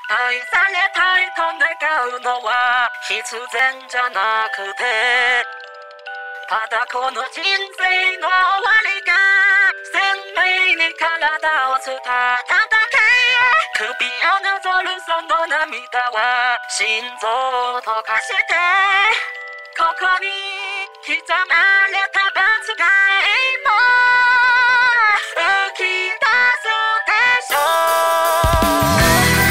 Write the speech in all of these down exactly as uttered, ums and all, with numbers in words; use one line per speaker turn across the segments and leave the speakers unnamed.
大山で太鼓願うのは必然じゃなくて、ただこの人生の終わりが鮮明に体を伝えただけ。首をなぞるその涙は心臓を溶かして、ここに刻まれた罰が今浮き出すでしょう。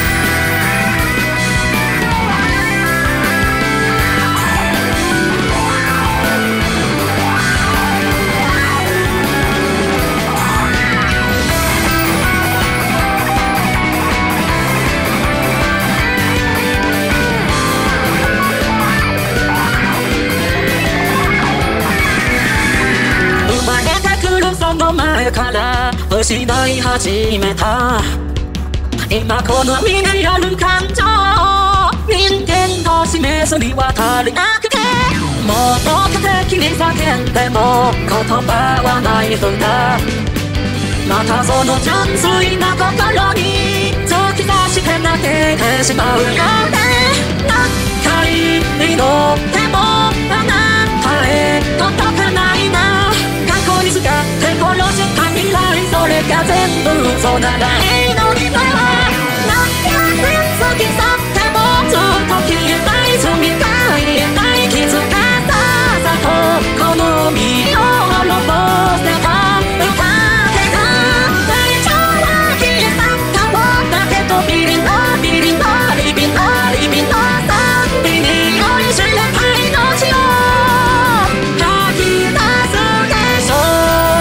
その前から失い始めた今この身にある感情、人間と示すには足りなくて、もっと過激に叫んでも言葉はないんだ。またその純粋な心に突き出して泣けてしまうようで、何回祈ってもあなたへ届かないな。過去に使って殺した未来、それが全部嘘ならいいのには何百年過ぎ去ってもずっと消えない罪が言えない傷がさっさとこの身を滅ぼせた歌手が大腸は消え去ったもだけどビリのビリのリビのリビの賛美に酔いしれた命を吐き出すでしょう。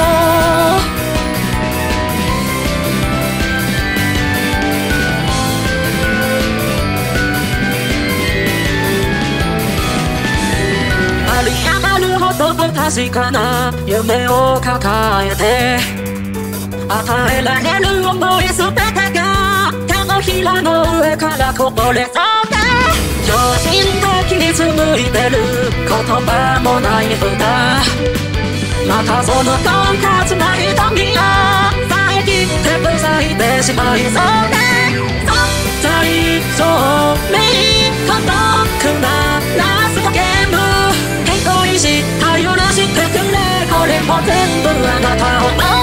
確かな夢を抱えて与えられる思いすべてが手のひらの上からこぼれそうで、常人的に紡いでる言葉もないんだ。またそのとんかつな瞳を遮って塞いでしまいそうで、存在証明孤独なラストゲーム、変更意志頼らしてくれ、これも全部あなたを